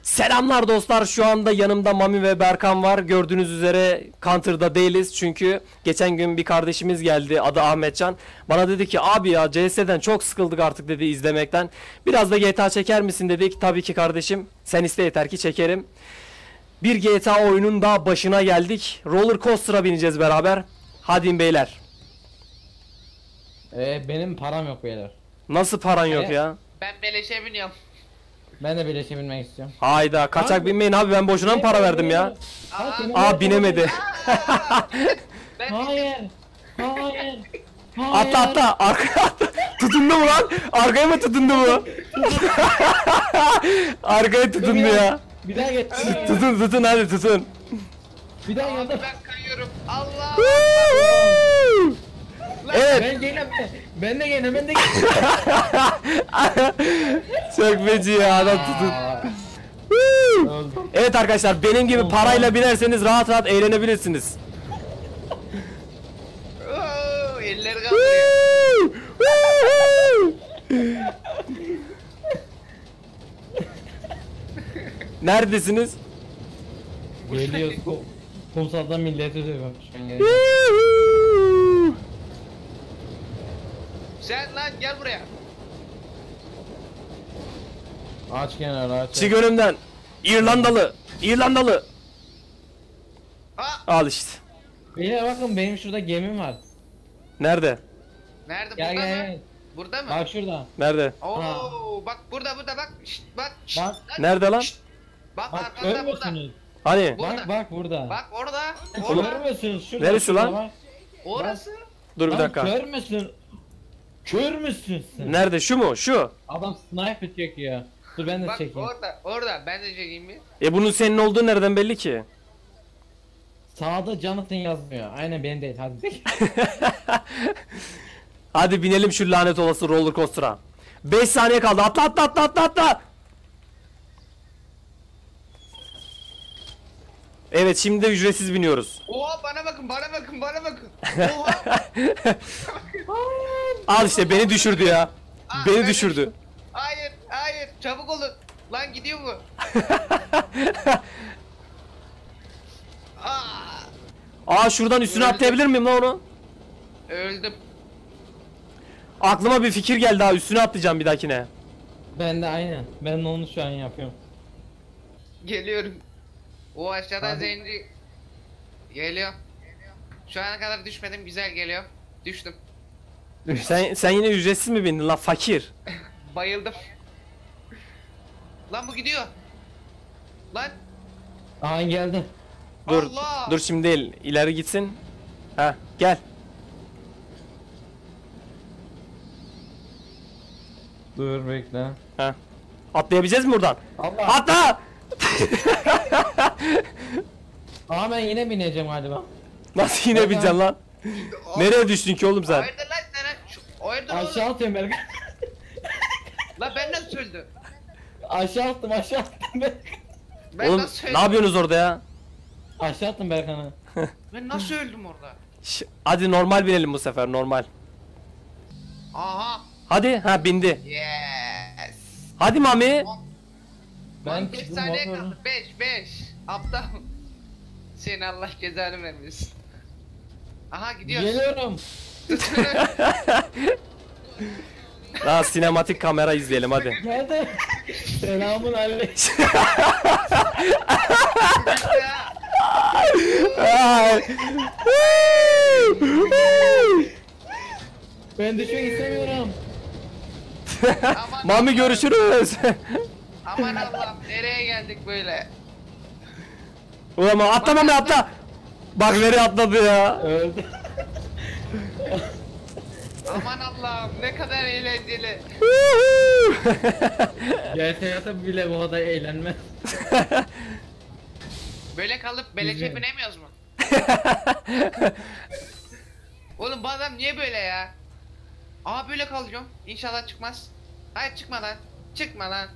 Selamlar dostlar, şu anda yanımda Mami ve Berkan var. Gördüğünüz üzere Counter'da değiliz çünkü geçen gün bir kardeşimiz geldi, adı Ahmetcan. Bana dedi ki abi ya CS'den çok sıkıldık artık dedi izlemekten. Biraz da GTA çeker misin dedik. Tabii ki kardeşim, sen iste yeter ki çekerim. Bir GTA oyunun daha başına geldik. Roller Coaster'a bineceğiz beraber. Hadi beyler. Benim param yok beyler. Nasıl paran yok ya? Ben beleşe biniyorum. Ben de beleşe binmek istiyorum. Hayda, kaçak binmeyin abi, ben boşuna mı para verdim ya? Aa, binemedi. Ben Hayır. Hayır. Atla atla, arkaya atla. Tutundu mu lan? Arkaya mı tutundu bu? Arkaya tutundu ya. Bir daha geç. Tutun hadi tutun. Bir daha Abi geldim. ben kayıyorum. Allah. Evet. Ben gene ben de gene. Çok feci ya, adam tutun. Evet arkadaşlar, benim gibi parayla binerseniz rahat rahat eğlenebilirsiniz. Oo, elleri kaldırıyor. Neredesiniz? Geliyoruz. Kumsalda milleti dövüyor. Sen lan gel buraya. Aç kenarı aç. Çık önümden. İrlandalı. Ha, Al işte. Beyler bakın benim şurada gemim var. Nerede? nerede? Gel Burada gel mı? gel. Burada mı? Bak şurada. Nerede? Oo, bak burada bak. Şşt, bak. Şşt, Bak. lan. Nerede lan? Şşt, bak Bak arkanda burada. görmüyorsunuz. Hani? Burada. Bak burada. Bak orada. Orada. Görmüyorsunuz şurada. Neresi şurada lan? bak. Orası. Dur bir Lan dakika. Kör müsün? Kör müsün sen? Nerede? Şu mu? Şu. Adam sniper çekiyor. Dur ben de Bak çekeyim. orada. Ben de çekeyim bir. Bunun senin olduğu nereden belli ki? Sağda Jonathan yazmıyor. Aynen benim değil. Hadi. Hadi binelim şu lanet olası roller coaster'a. 5 saniye kaldı. Atla. Evet, şimdi de ücretsiz biniyoruz. Oha bana bakın. Oha. Al işte, beni düşürdü ya. Aa, Beni ben de düşürdü. Hayır. Çabuk olun. Lan gidiyor mu? Aa, şuradan üstüne atlayabilir miyim lan onu? Öldüm. Aklıma bir fikir geldi ha, üstüne atlayacağım bir dahakine. Ben de aynen. Ben de onu şu an yapıyorum. Geliyorum. O aşağıdan Hadi. zenci geliyor. Şu ana kadar düşmedim, güzel geliyor. Düştüm. Sen yine ücretsiz mi bindin lan fakir? Bayıldım. Lan bu gidiyor. Lan Aha geldi. Dur. Allah! Dur şimdi değil. İleri gitsin. Ha, gel. Dur bekle. Ha. Atlayabileceğiz mi buradan? Allah. Atla! Aa ben yine bineceğim galiba. Nasıl yine bineceksin lan? Nereye düştün ki oğlum sen? Hayırdır lan sana? Hayırdır oğlum? Aşağı atıyorum Berkan. Lan ben nasıl öldüm? aşağı attım ben. Ben Oğlum nasıl ne öldüm? yapıyorsunuz orada ya? Aşağı attım Berkan'ı. Ben nasıl öldüm orada? Hadi normal binelim bu sefer, normal. Aha. Hadi, ha bindi. Yes. Hadi Mami. Ben 5 çıktım saniye motoru. kaldı. 5. Aptal. Seni Allah cezanı vermesin. Aha gidiyoruz. Geliyorum. Daha sinematik kamera izleyelim hadi. Geldi. Selamun aleyküm. Ay. Ben düşmek istemiyorum. Aman Mami Allah'ım. görüşürüz. Aman Allah'ım nereye geldik böyle? Ulan atla Mami, atla. Bak nereye atladı ya. Öldü. Aman Allah'ım ne kadar eğlenceli. GTA'da bile bu kadar eğlenme. Böyle kalıp beleşe Güzel. binemiyoruz mu? Oğlum bu adam niye böyle ya? Aa böyle kalacağım. İnşallah çıkmaz. Hayır çıkma lan. Çıkma lan.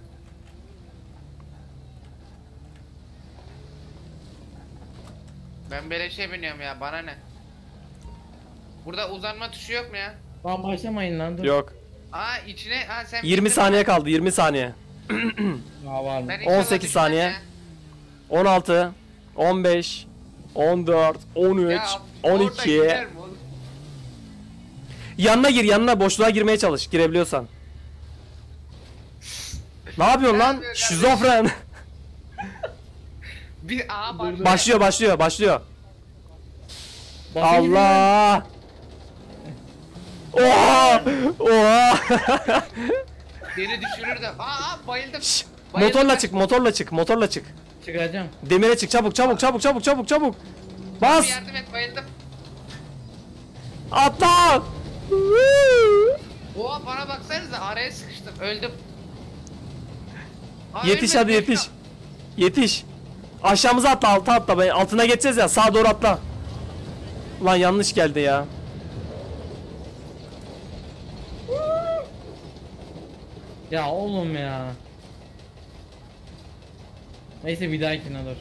Ben beleşe biniyorum ya, bana ne? Burada uzanma tuşu yok mu ya? Lan başlamayın lan dur. Yok. Aa içine, ha sen 20 bindin saniye mi? kaldı, 20 saniye. Aa, var mı? Ben inşallah 18 düşmem saniye. ya. 16, 15, 14, 13, Ya, orada 12. gider mi oğlum? Yanına gir, yanına boşluğa girmeye çalış girebiliyorsan. Ne yapıyorsun Ne lan? yapıyor Şizofren. Bir aha başlıyor. Başlıyor. Bakayım Allah! Oha! Oha! Beni düşürür de. Aa bayıldım. Şş, Bayıldım motorla çık. Çıkacağım. Demire çık, çabuk. Bas! Bir yardım et bayıldım. Atla! Oha bana baksanıza araya sıkıştım öldüm. Aa, Yetiş ölmedim, hadi yetiş. yaşıyorum. Yetiş. Aşağımıza alta atla. Ben altına geçeceğiz ya. Sağa doğru atla. Lan yanlış geldi ya. Ya oğlum ya. Neyse bir dahakine dur.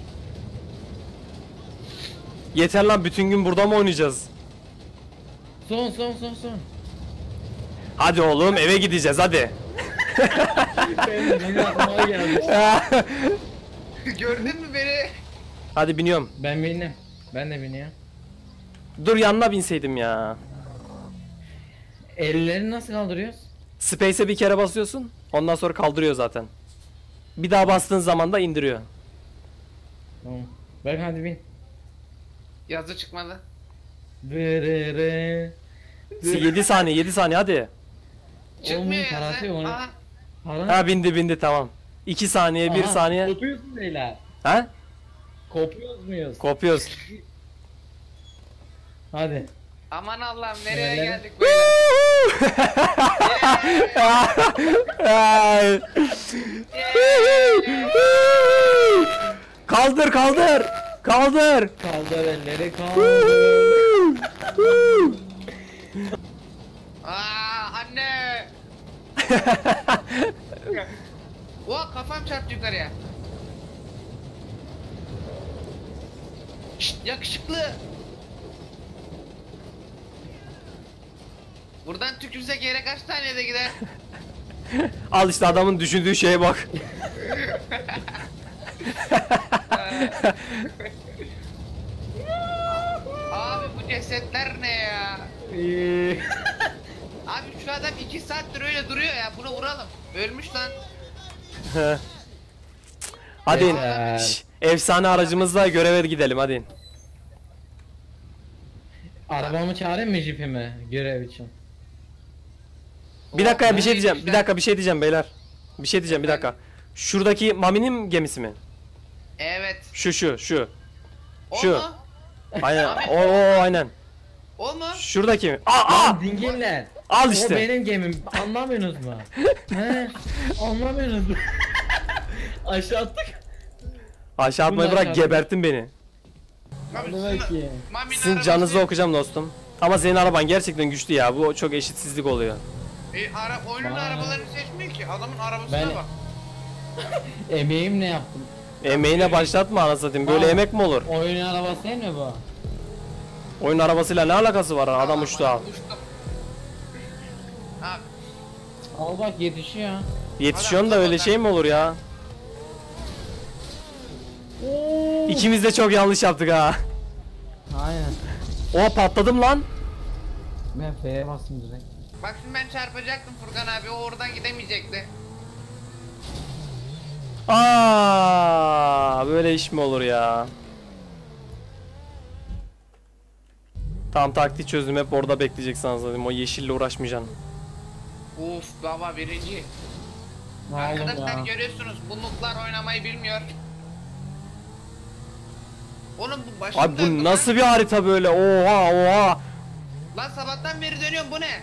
Yeter lan, bütün gün burada mı oynayacağız? Son. Hadi oğlum eve gideceğiz hadi. Benim aklıma geldi. Gördün mü beni? Hadi biniyorum. Ben bindim. Ben de biniyorum. Dur yanına binseydim ya. Ellerini nasıl kaldırıyoruz? Space'e bir kere basıyorsun. Ondan sonra kaldırıyor zaten. Bir daha bastığın zaman da indiriyor. Tamam. Berk hadi bin. Yazı çıkmadı. Dırırı. 7 saniye hadi. Çıkmıyor parası yok yazı. onun. Aha. Para. Ha bindi tamam. 2 saniye 1 Aha, saniye. Kopuyorsun beyler. Ha? Kopuyoruz muyuz? Kopuyoruz. Hadi. Aman Allah'ım nereye Nerelere? geldik böyle? Ay. Kaldır. Kaldır elleri kaldır. Aa anne. Oha kafam çarptı yukarıya. Şşt yakışıklı. Buradan tükürsek yere kaç saniyede gider? Al işte adamın düşündüğü şeye bak. Abi bu cesetler ne ya? Abi şu adam 2 saattir öyle duruyor ya bunu vuralım. Ölmüş lan. Hadi. Yeter. Şş, efsane aracımızla göreve gidelim hadi. Arabamı çağırayım mı jipimi görev için? Bir dakika ya, bir şey Oo, diyeceğim. iyiymiş Bir lan. dakika bir şey diyeceğim beyler. Bir şey diyeceğim bir dakika. Şuradaki Mami'nin gemisi mi? Evet. Şu. O Şu. mu? Aynen. Mami. O aynen. O mu? Şuradaki mi? Aa! Dinginler. Al O işte. benim gemim. Anlamıyorsunuz mu? He? Anlamıyorsunuz mu? Aşağı attık. Aşağı atmayı Bunlar bırak, aşağı. gebertin beni. Abi, Demek ki. Mami'nin Sizin arabası- canınızı okuyacağım dostum. Ama senin araban gerçekten güçlü ya. Bu çok eşitsizlik oluyor. Oyunun Bana- arabalarını seçmiyor ki. Adamın arabasına Ben- bak. Emeğim ne yaptım? Emeğine başlatma anasını satayım. Böyle Aa. emek mi olur? Oyun arabası değil mi bu? Oyun arabasıyla ne alakası var? Adam uçtu abi. Uçtum. Abi Al bak yetişiyor. Yetişiyorsun da öyle şey mi olur ya? İkimiz de çok yanlış yaptık ha. Aynen. O patladım lan. Ben F'ye bastım direkt. bak şimdi ben çarpacaktım Furkan abi o oradan gidemeyecekti. Aa, böyle iş mi olur ya? Tam taktik çözdüm, hep orada bekleyeceksin anladım. O yeşille uğraşmayacaksın. Uf baba birinci. Ne oldu Arkadaşlar ya? görüyorsunuz bu noob'lar oynamayı bilmiyor. Oğlum bu başım Abi döndü bu lan. nasıl bir harita böyle? Oha. Lan sabahtan beri dönüyorum bu ne?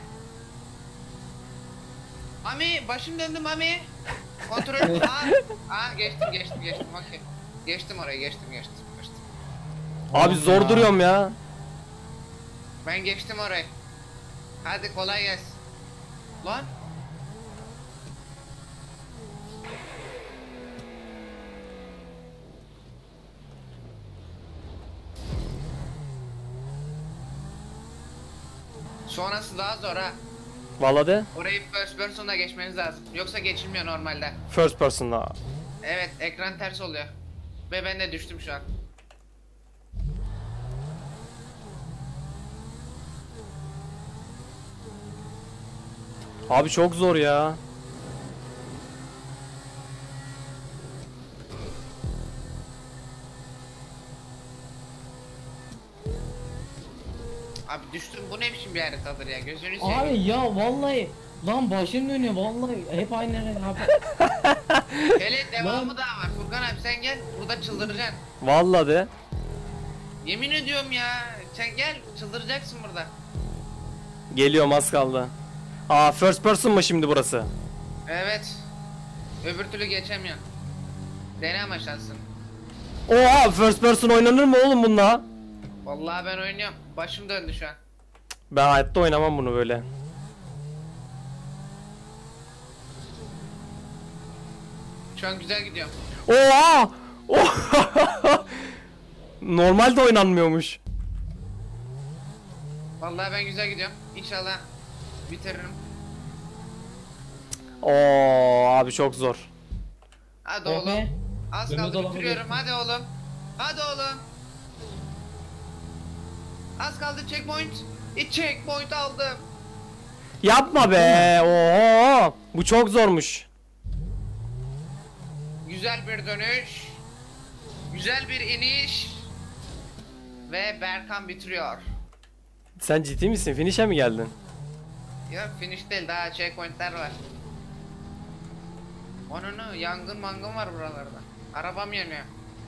Mami başım döndü Mami. Kontrol. Geçtim okey. Geçtim orayı geçtim. Abi Oğlum zor ya. duruyorum ya. Ben geçtim orayı. Hadi kolay gelsin. Lan. Sonrası daha zor ha. Vallahi de Orayı first person'da geçmeniz lazım. Yoksa geçilmiyor normalde. first person'la. Evet, ekran ters oluyor. Ve ben de düştüm şu an. Abi çok zor ya. Abi düştüm, bu ne biçim bir haritadır ya, gözünü seveyim. Abi ya vallahi lan başım dönüyor vallahi hep aynı yere abi. Hele devamı da var. Furkan abi sen gel, burada çıldıracaksın. Vallahi de. Yemin ediyorum ya, sen gel çıldıracaksın burada. Geliyorum, az kaldı. Aa, first person mı şimdi burası? Evet. Öbür türlü geçemiyorsun. Dene ama şansın. Oha, first person oynanır mı oğlum bununla? Vallahi ben oynuyorum. Başım döndü şu an. Ben hayatta oynamam bunu böyle. Şu an güzel gidiyorum. Oha! Oha! Normalde oynanmıyormuş. Vallahi ben güzel gidiyorum. İnşallah bitiririm. Oo abi, çok zor. Hadi Oh oğlum. be. Az Mehmet kaldı, oğlum, bitiriyorum. hadi. Hadi oğlum. Hadi oğlum. Az kaldı, checkpoint. Checkpoint aldım. Yapma be. Oo, bu çok zormuş. Güzel bir dönüş. Güzel bir iniş. Ve Berkan bitiriyor. Sen ciddi misin? Finish'e mi geldin? Yok, finish değil, daha checkpointler var. Onunu yangın mangın var buralarda. Arabam yanıyor.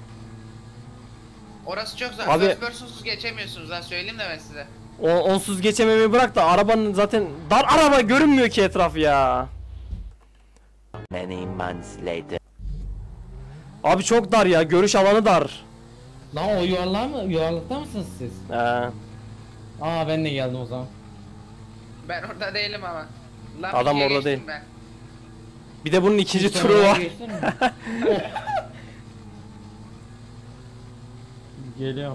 Orası çok zor. Abi- First person'suz geçemiyorsunuz, ha söyleyeyim de ben size. Onsuz geçememeyi bırak da arabanın zaten dar araba görünmüyor ki etraf ya. Many months later. Abi çok dar ya, görüş alanı dar. Lan o yuvarlar mı? Yuvarlıkta mısınız siz? Aa ben de geldim o zaman. Ben orada değilim ama. Lan Adam ikiye orada geçtim değil. Ben. Bir de bunun ikinci Sen turu oraya var. geçtin mi? Geliyorum.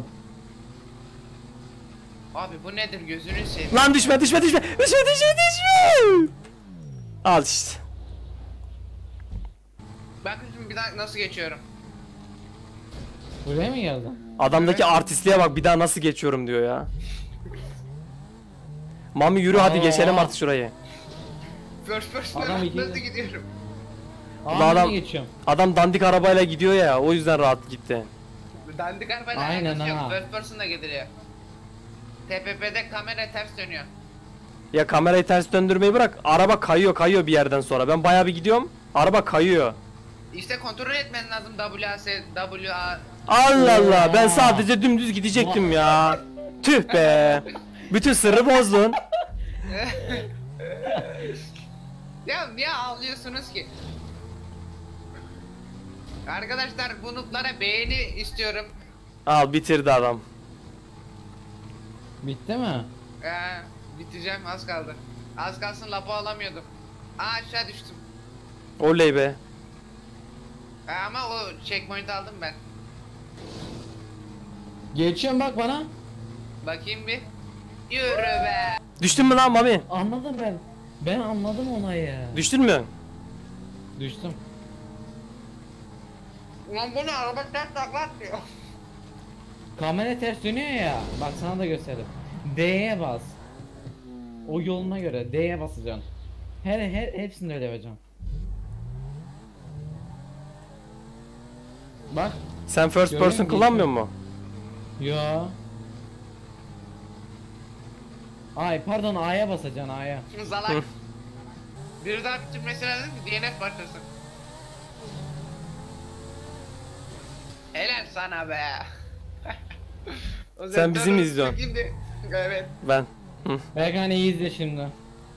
Abi bu nedir, gözünü seveyim. Lan düşme düşme düşme düşme düşme düşme. Al işte. Bakın şimdi bir daha nasıl geçiyorum. Buraya mı geldin? Adamdaki Evet. artistliğe bak, bir daha nasıl geçiyorum diyor ya. Mami yürü hadi, Aa. geçelim artık şurayı. First person'a Adam iki- nasıl gidiyorum. Aa Ulan ben adam- de geçiyorum. Adam dandik arabayla gidiyor ya, o yüzden rahat gitti. Dandik arabayla Aynen alakası yok. ha. First person'la gidiliyor. TPP'de kamera ters dönüyor. Ya kamerayı ters döndürmeyi bırak, araba kayıyor bir yerden sonra. Ben bayağı bir gidiyorum, araba kayıyor. İşte kontrol etmen lazım WAS, WA. Allah Allah, ben Oha. sadece dümdüz gidecektim ya. Tüh be. Bütün sırrı bozdun. Ya niye ağlıyorsunuz ki? Arkadaşlar bu noob'lara beğeni istiyorum. Al, bitirdi adam. Bitti mi? Biteceğim, az kaldı. Az kalsın lapa alamıyordum. Aşağı düştüm. Oley be. Ama o checkpoint aldım ben. Geçiyorum bak bana. Bakayım bir. Yürü be. Düştün mü lan Mami? Anladım ben. Ben anladım olayı. Düştün mü? Düştüm. Ulan bu ne, araba ters takla atıyor. Kamera ters dönüyor ya. Bak sana da göstereyim. D'ye bas. O yoluna göre D'ye basacaksın. Hepsini öyle yapacağım. Bak. Sen first Görüyor person musun? kullanmıyor mu? Yo. Ay pardon A'ya basacaksın A'ya. Şimdi salak. Bir daha bitirmesi lazım ki DNF başlasın. Helal sana be. O Sen bizi mi Zentorno'nun izliyorsun? kimdi? Evet. Ben. Hı. Berkan iyi izle şimdi.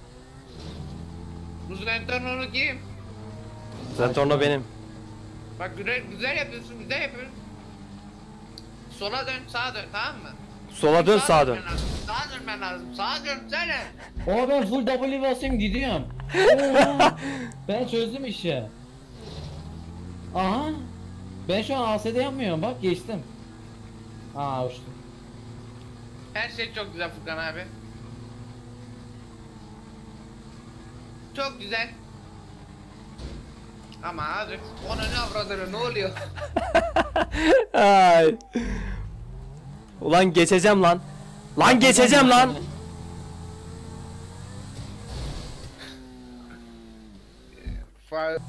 Bu Zentorno'nu kim? Zentorno benim. Bak güzel, güzel yapıyorsun, güzel yapıyorsun. Sola dön, sağa dön, tamam mı? Sola dön, sağa dön. dönmen lazım, sağa dönmen lazım. Sağa dönsene. O ben full W basıyorum gidiyorum. Oha! Ben çözdüm işi. Aha. Ben şu an ASD yapmıyorum bak geçtim. Aa uçtum. Her şey çok güzel Furkan abi. Çok güzel. Ama abi onun avradını ne oluyor? Ay. Ulan geçeceğim lan. Lan geçeceğim lan. Fa-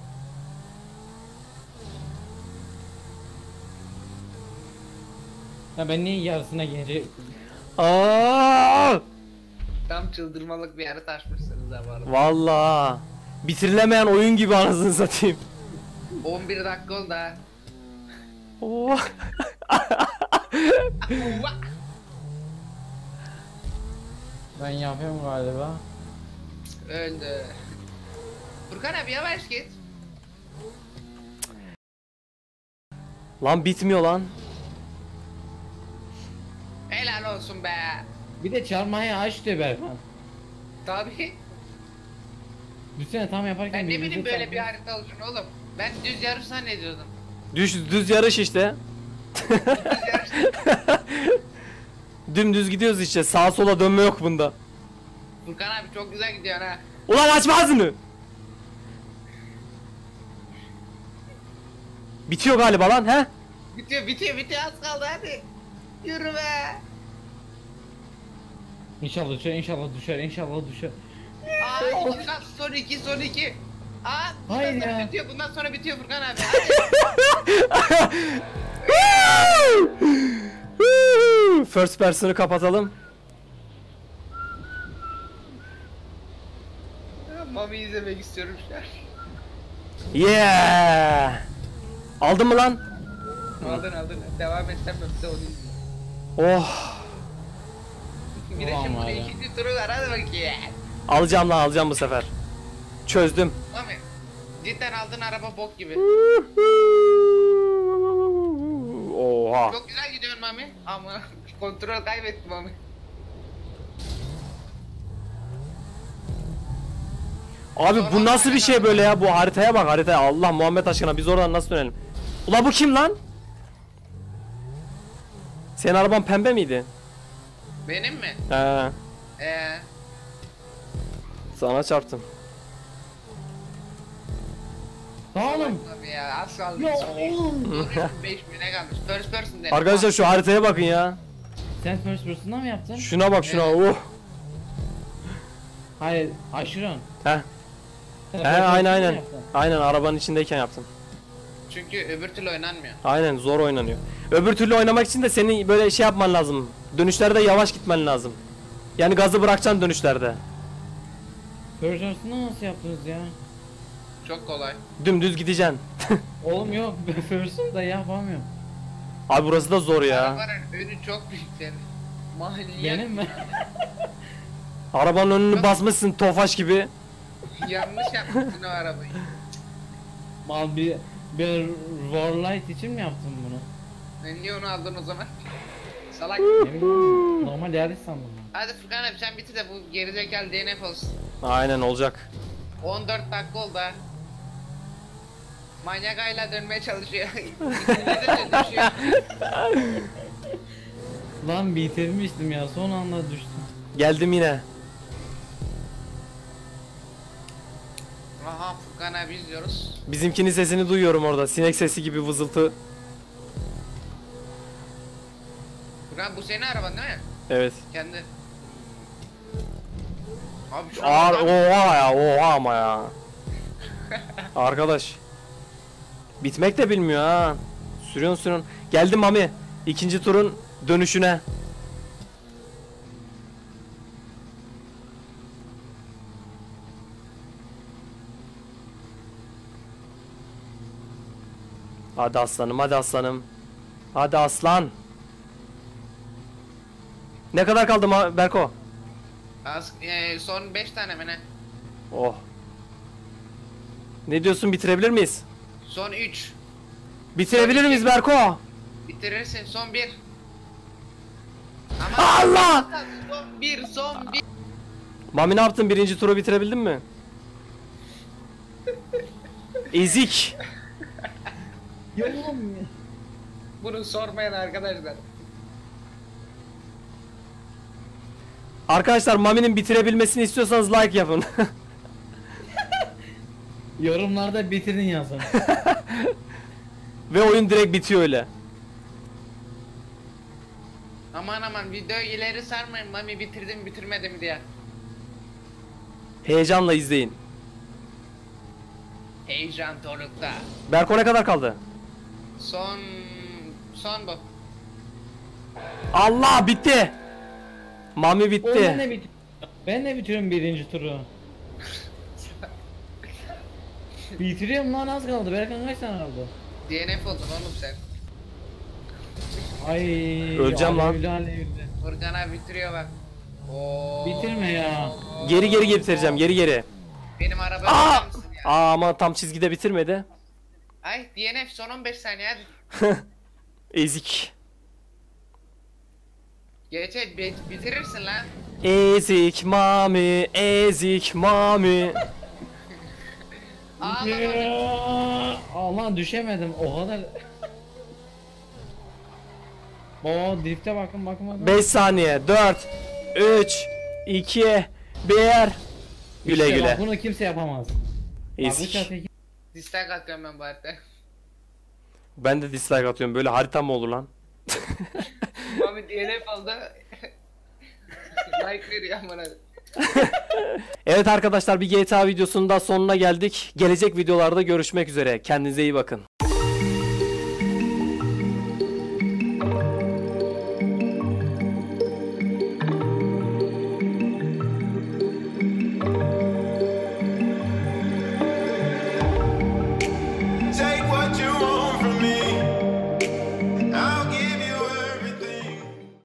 Ya ben niye yarısına gelince Aa! Tam çıldırmalık bir yere taşmışsınız ha bu arada. Vallahi bitirilemeyen oyun gibi anasını satayım. 11 dakika oldu ha. Oh. ben yapıyorum galiba. Öldü. Furkan abi yavaş git. Lan bitmiyor lan. Helal olsun be. Bir de çarmıhayı aç diyor Berkan. Tabii. Düşünsene tam yaparken Ben ne bileyim birbirimize böyle bir çarpıyoruz. harita olacağını oğlum. Ben düz yarış zannediyordum. Düz yarış işte. Düz yarış. Dümdüz gidiyoruz işte. Sağa sola dönme yok bunda. Furkan abi çok güzel gidiyorsun ha. Ulan açma ağzını. Bitiyor galiba lan he? Bitiyor az kaldı hadi. Yürü be. İnşallah düşer, inşallah düşer. Aa Furkan son iki. Aa Hayır bundan sonra ya. bitiyor, bundan sonra bitiyor Furkan abi. Hadi. First person'ı kapatalım. Mami izlemek istiyorum şu an. Yeah! Aldın mı lan? Aldın. Devam etsem de onu izleyeyim. Oh! Bir de Tamam şimdi abi. ikinci turu var hadi bakayım. Alacağım lan alacağım bu sefer. Çözdüm. Mami cidden aldığın araba bok gibi. Oha. Çok güzel gidiyorsun Mami ama kontrol kaybettim Mami. Abi bu nasıl bir şey böyle ya? Bu haritaya bak haritaya. Allah Muhammed aşkına biz oradan nasıl dönelim? Ula bu kim lan? Senin araban pembe miydi? Benim mi? He. Sana çarptım. Oğlum. Mami ya az kaldı. Ya oğlum. 5 bine kalmış. First person dedim. Arkadaşlar şu haritaya bakın ya. Sen first person'da mı yaptın? Şuna bak şuna. Oh. Hayır, aşırın. He. Sen He first person'da mı aynen. yaptın? Aynen arabanın içindeyken yaptım. Çünkü öbür türlü oynanmıyor. Aynen zor oynanıyor. Öbür türlü oynamak için de senin böyle şey yapman lazım. Dönüşlerde yavaş gitmen lazım. Yani gazı bırakacaksın dönüşlerde. First person'da nasıl yaptınız ya? Çok kolay. Dümdüz gideceksin. Oğlum yok, ben first person'da yapamıyorum. Abi burası da zor ya. Arabanın önü çok büyük senin. Manyak. Benim mi? Arabanın önünü basmışsın tofaş gibi. Yanlış yapmışsın o arabayı. Mal bir Warlight için mi yaptın bunu? Ben niye onu aldın o zaman? Salak. Ne bileyim, normal yarış sandım ben. Hadi Furkan abi sen bitir de bu gerizekalı DNF olsun. Aynen olacak. 14 dakika oldu ha. Manyak hala dönmeye çalışıyor. İkimize de düşüyor. Lan bitirmiştim ya, son anda düştüm. Geldim yine. Aha Furkan abi izliyoruz. Bizimkinin sesini duyuyorum orada. Sinek sesi gibi vızıltı. Furkan bu senin araban değil mi? Evet. Kendi. Abi şu Ağır, an oha ya oha ama ya. Arkadaş. Bitmek de bilmiyor ha. Sürüyorsun. Geldim Mami. İkinci turun dönüşüne. Hadi aslanım, hadi aslanım. Hadi aslan. Ne kadar kaldı Berko? son 5 tane mi ne? Oh. Ne diyorsun bitirebilir miyiz? Son 3. Bitirebilir miyiz Berko? Bitirirsin son 1. Ama Allah! son 1. Mami ne yaptın? Birinci turu bitirebildin mi? Ezik. Yolum ya. Bunu sormayan arkadaşlar. Arkadaşlar Mami'nin bitirebilmesini istiyorsanız like yapın. Yorumlarda bitirin yazın. Ve oyun direkt bitiyor öyle. Aman aman videoyu ileri sarmayın Mami bitirdim bitirmedim diye. Heyecanla izleyin. Heyecan dorukta. Berko ne kadar kaldı? Son bu. Allah bitti. Mami Oğlum bitti. ben de bitiriyorum birinci turu. Bitiriyorum lan, az kaldı. Berkan kaç tane kaldı? DNF oldun oğlum sen. Ay. Öleceğim lan. Alevli. Furkan abi bitiriyor bak. Oo. Bitirme ya. Geri getireceğim, geri. Benim araba Aa! bakar mısın ya? Ama tam çizgide bitirmedi. Ay DNF son 15 saniye hadi. Ezik. Geç bitirirsin lan. Ezik Mami, ezik Mami. Ağlama. Aman düşemedim o kadar. Oo drifte bakın. 5 saniye. 4 3 2 1 Güle İşte güle. bak, bunu kimse yapamaz. Bak, bu Ezik. çatıyı Dislike atıyorum ben bu arada. Ben de dislike atıyorum. Böyle harita mı olur lan? Mami DNF oldu. Like veriyor bana. Evet arkadaşlar, bir GTA videosunun da sonuna geldik. Gelecek videolarda görüşmek üzere. Kendinize iyi bakın.